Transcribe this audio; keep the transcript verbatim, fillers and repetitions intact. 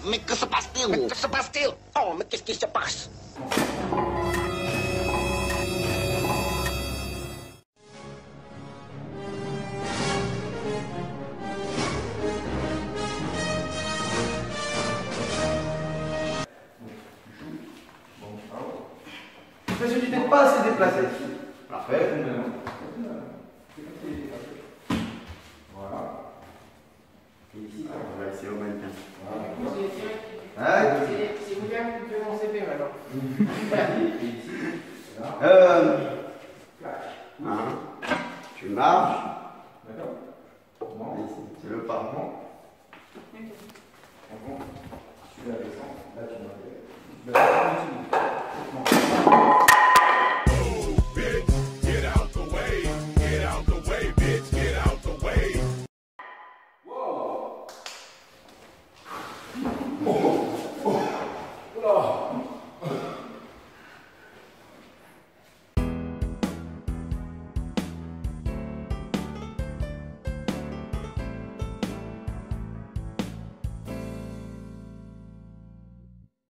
Mais que se passe-t-il? Mais que se passe-t-il? Oh, mais qu'est-ce qui se passe? Facilité de pas assez déplacé. Parfait. Voilà. Et ici, on va essayer au mannequin. Voilà. C'est vous bien qui fait mon C P maintenant. Euh. Hein. Tu marches. D'accord. Non. Ici, tu veux pas. Non. Tu la descends. Là, tu m'as fait.